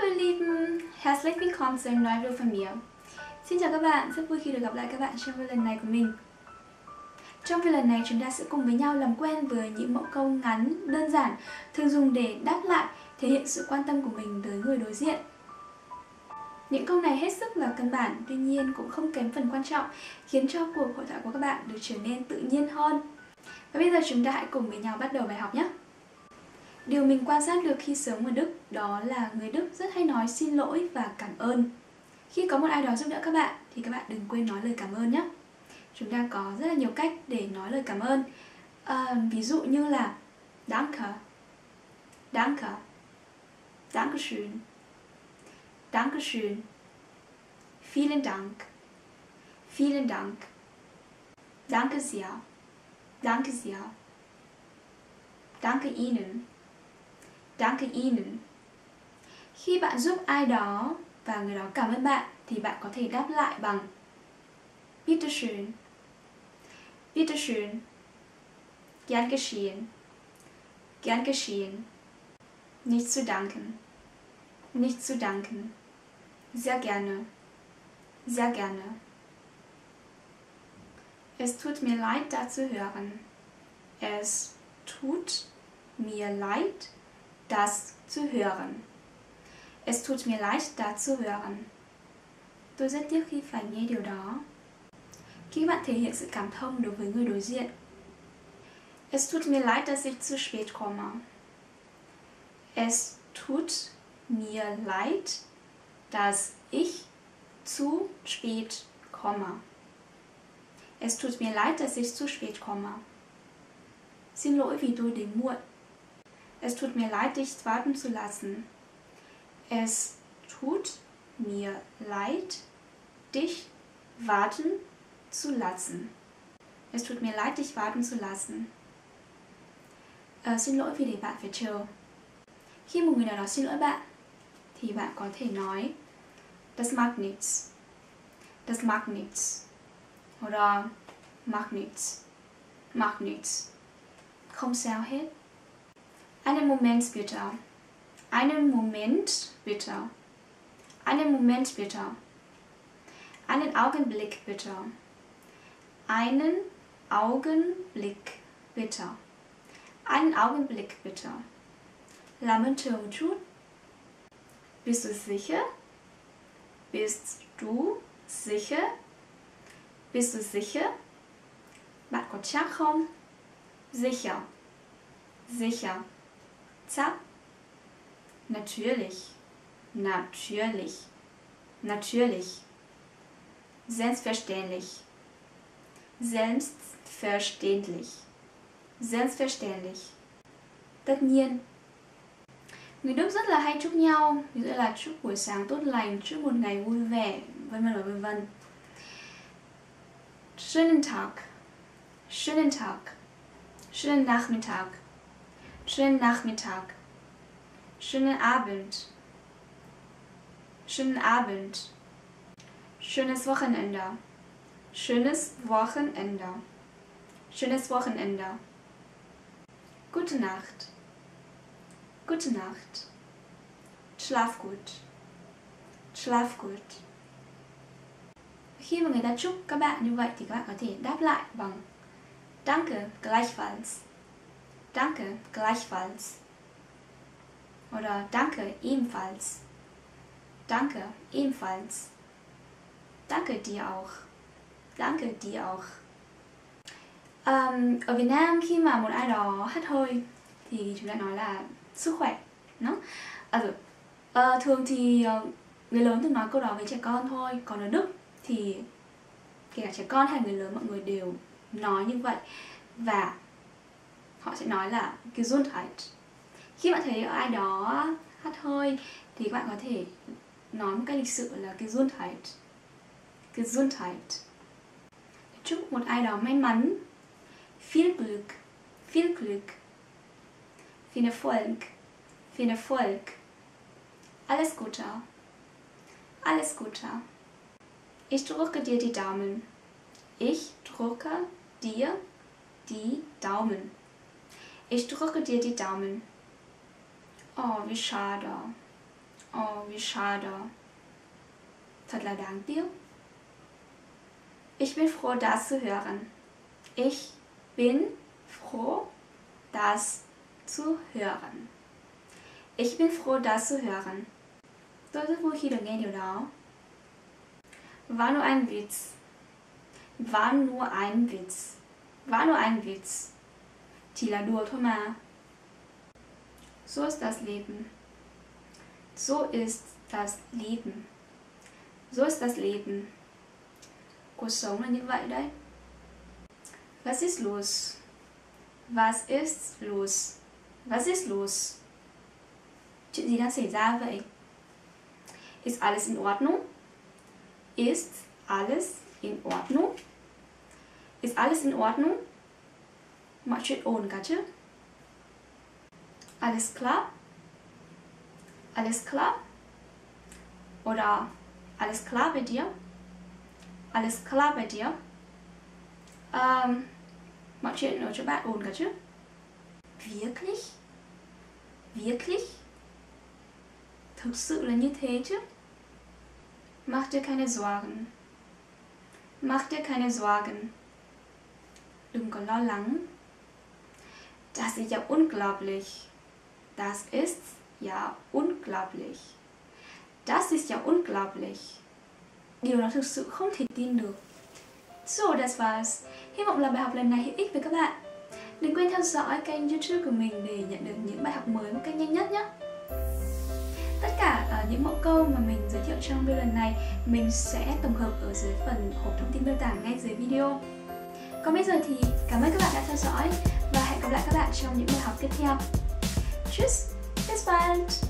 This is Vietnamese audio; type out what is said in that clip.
Hallo ihr Lieben, herzlich willkommen zu einem neuen Video von mir. Xin chào các bạn, rất vui khi được gặp lại các bạn trong video lần này của mình. Trong video lần này chúng ta sẽ cùng với nhau làm quen với những mẫu câu ngắn, đơn giản, thường dùng để đáp lại, thể hiện sự quan tâm của mình tới người đối diện. Những câu này hết sức là căn bản, tuy nhiên cũng không kém phần quan trọng, khiến cho cuộc hội thoại của các bạn được trở nên tự nhiên hơn. Và bây giờ chúng ta hãy cùng với nhau bắt đầu bài học nhé! Điều mình quan sát được khi sống ở Đức đó là người Đức rất hay nói xin lỗi và cảm ơn. Khi có một ai đó giúp đỡ các bạn thì các bạn đừng quên nói lời cảm ơn nhé. Chúng ta có rất là nhiều cách để nói lời cảm ơn. Ví dụ như là Danke, Danke, Dankeschön, Dankeschön, Vielen Dank, Vielen Dank, Danke sehr, Danke sehr, Danke Ihnen, Danke Ihnen. Khi bạn giúp ai đó và người đó cảm ơn bạn thì bạn có thể đáp lại bằng Bitte schön, Bitte schön, Gern geschehen, Gern geschehen, Nicht zu danken, Nicht zu danken, Sehr gerne, Sehr gerne. Es tut mir leid, das zu hören. Es tut mir leid, das zu hören. Es tut mir leid, das zu hören. Tôi rất tiếc khi phải nghe điều đó. Khi bạn thể hiện sự cảm thông đối với người đối diện. Es tut mir leid, dass ich zu spät komme. Es tut mir leid, dass ich zu spät komme. Es tut mir leid, dass ich zu spät komme. Xin lỗi vì tôi đến muộn. Es tut mir leid, dich warten zu lassen. Es tut mir leid, dich warten zu lassen. Es tut mir leid, dich warten zu lassen. Xin lỗi vì để bạn phải chờ. Khi một người nào đó xin lỗi bạn thì bạn có thể nói Das macht nichts. Das macht nichts. Oder macht nichts. Macht nichts. Không sao hết. Einen Moment bitte. Einen Moment bitte. Einen Moment bitte. Einen Augenblick bitte. Einen Augenblick bitte. Einen Augenblick bitte. Làm ơn chờ một chút. Bist du sicher? Bist du sicher? Bist du sicher? Bạn có chắc không? Sicher. Sicher. Chắc. Natürlich. Natürlich. Natürlich. Selbstverständlich. Selbstverständlich. Selbstverständlich. Tất nhiên. Người Đức rất là hay chúc nhau, ví dụ là chúc buổi sáng tốt lành, chúc một ngày vui vẻ, vân vân và vân vân. Schönen Tag. Schönen Tag. Schönen Nachmittag. Schönen Nachmittag. Schönen Abend. Schönen Abend. Schönes Wochenende. Schönes Wochenende. Schönes Wochenende. Gute Nacht. Gute Nacht. Schlaf gut. Schlaf gut. Khi mà người ta chúc các bạn như vậy thì các bạn có thể đáp lại bằng Danke, gleichfalls. Danke, gleichfalls. Oder Danke, ebenfalls. Danke, ebenfalls. Danke dir auch. Danke dir auch. Ở Việt Nam khi mà một ai đó hắt hơi thì chúng ta nói là sức khỏe. Thường thì người lớn thường nói câu đó với trẻ con thôi. Còn ở Đức thì kể cả trẻ con hay người lớn mọi người đều nói như vậy. Và họ sẽ nói là Gesundheit. Khi bạn thấy ai đó hắt hơi thì các bạn có thể nói một cách lịch sự là Gesundheit. Gesundheit. Chúc một ai đó may mắn. Viel Glück. Viel Glück. Viel Erfolg. Viel Erfolg. Alles Gute. Alles Gute. Ich drücke dir die Daumen. Ich drücke dir die Daumen. Ich drücke dir die Daumen. Oh, wie schade. Oh, wie schade. Thật là đáng tiếc. Ich bin froh, das zu hören. Ich bin froh, das zu hören. Ich bin froh, das zu hören. Tôi rất vui khi được nghe điều đó. War nur ein Witz. War nur ein Witz. War nur ein Witz. Chỉ là đùa thôi mà. So ist das Leben. So ist das Leben. So ist das Leben. Cuộc sống là như vậy đấy. Was ist los? Was ist los? Was ist los? Chuyện gì đang xảy ra vậy? Ist alles in Ordnung? Ist alles in Ordnung? Ist alles in Ordnung? Mọi chuyện ổn cả chứ? Alles klar? Alles klar? Oder alles klar bei dir? Alles klar bei dir? Mọi chuyện ở chỗ bạn ổn cả chứ? Wirklich? Wirklich? Thực sự là như thế chứ? Mach dir keine Sorgen. Mach dir keine Sorgen. Đừng có lo lắng. Das ist ja unglaublich. Das ist ja unglaublich. Das ist ja unglaublich. Điều đó thực sự không thể tin được. So, das war's. Hy vọng là bài học lần này hữu ích với các bạn. Đừng quên theo dõi kênh YouTube của mình để nhận được những bài học mới một cách nhanh nhất nhé. Tất cả những mẫu câu mà mình giới thiệu trong video lần này mình sẽ tổng hợp ở dưới phần hộp thông tin miêu tả ngay dưới video. Còn bây giờ thì cảm ơn các bạn đã theo dõi và hẹn gặp lại các bạn trong những bài học tiếp theo. Tschüss, bis bald!